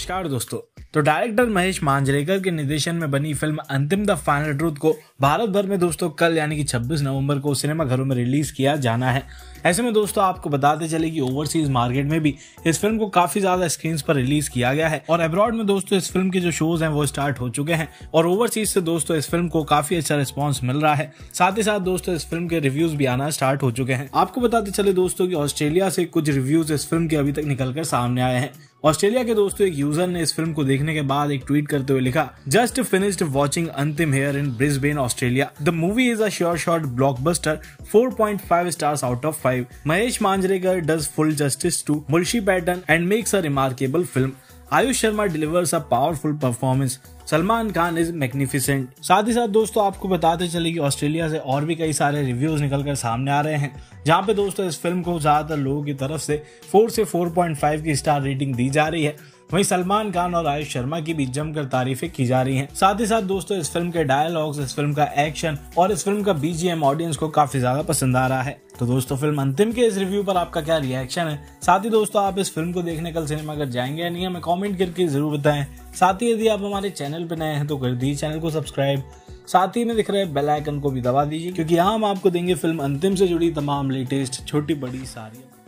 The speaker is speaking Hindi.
नमस्कार दोस्तों। तो डायरेक्टर महेश मांजरेकर के निर्देशन में बनी फिल्म अंतिम द फाइनल ट्रूथ को भारत भर में दोस्तों कल यानी कि 26 नवंबर को सिनेमाघरों में रिलीज किया जाना है। ऐसे में दोस्तों आपको बताते चले कि ओवरसीज मार्केट में भी इस फिल्म को काफी ज्यादा स्क्रीन्स पर रिलीज किया गया है और अब्रॉड में दोस्तों इस फिल्म के जो शोज हैं वो स्टार्ट हो चुके हैं और ओवरसीज से दोस्तों इस फिल्म को काफी अच्छा रिस्पॉन्स मिल रहा है। साथ ही साथ दोस्तों इस फिल्म के रिव्यूज भी आना स्टार्ट हो चुके हैं। आपको बताते चले दोस्तों कि ऑस्ट्रेलिया से कुछ रिव्यूज इस फिल्म के अभी तक निकलकर सामने आए हैं। ऑस्ट्रेलिया के दोस्तों एक यूजर ने इस फिल्म को देखने के बाद एक ट्वीट करते हुए लिखा, just finished watching Antim here in Brisbane Australia. The movie is a sure shot blockbuster, 4.5 stars out of 5. Mahesh Manjrekar does full justice to Mulshi pattern and makes a remarkable film. Aayush Sharma delivers a powerful performance. Salman Khan is magnificent. साथ ही साथ दोस्तों आपको बताते चले कि ऑस्ट्रेलिया से और भी कई सारे रिव्यूज निकलकर सामने आ रहे हैं, जहां पे दोस्तों इस फिल्म को ज्यादातर लोगों की तरफ से 4 से 4.5 की स्टार रेटिंग दी जा रही है। वहीं सलमान खान और आयुष शर्मा की भी जमकर तारीफें की जा रही हैं। साथ ही साथ दोस्तों इस फिल्म के डायलॉग्स, इस फिल्म का एक्शन और इस फिल्म का बीजीएम ऑडियंस को काफी ज्यादा पसंद आ रहा है। तो दोस्तों फिल्म अंतिम के इस रिव्यू पर आपका क्या रिएक्शन है? साथ ही दोस्तों आप इस फिल्म को देखने कल सिनेमाघर जाएंगे या नहीं, हमें कमेंट करके जरूर बताएं। साथ ही यदि आप हमारे चैनल पर नए हैं तो कर दीजिए चैनल को सब्सक्राइब। साथ ही में दिख रहे बेल आइकन को भी दबा दीजिए, क्योंकि यहाँ हम आपको देंगे फिल्म अंतिम से जुड़ी तमाम लेटेस्ट छोटी बड़ी सारी